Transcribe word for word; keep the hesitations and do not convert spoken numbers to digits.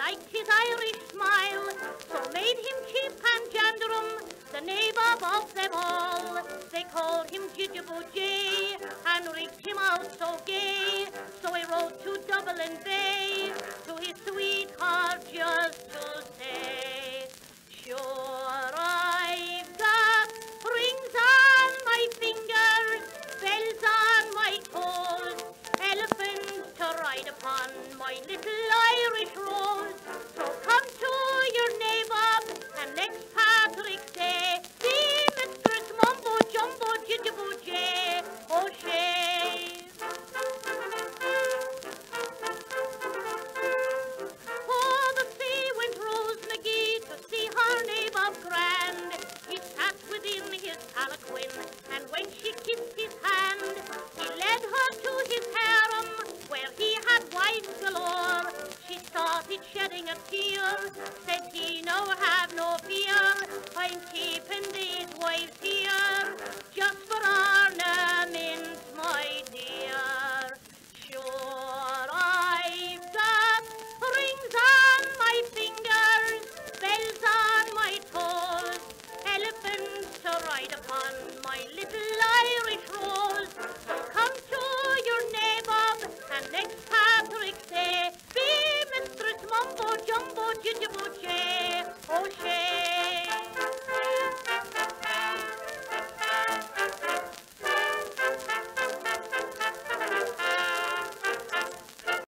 liked his Irish smile, so made him Chief Panjandrum, the nabob of them all. They called him Jijaboo-Jay, and rigged him out so gay, so he rode to Dublin Bay, to his sweetheart just to say, sure I've got rings on my fingers, bells on my toes, elephants to ride upon my little Irish rose. So come to your nabob and next Patrick's Day, see Mistress Mumbo Jumbo Jijaboo-Jay O'Shea. Oh, the sea went Rose McGee to see her nabob grand. He sat within his palanquin, and when she kissed his hand, he led her to his harem, where he had wives galore. She started shedding a tear, said he, no, have no fear, I'm keeping these wives